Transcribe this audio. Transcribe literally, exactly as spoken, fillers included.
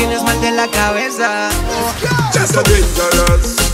tienes mal de la cabeza. Just so dangerous.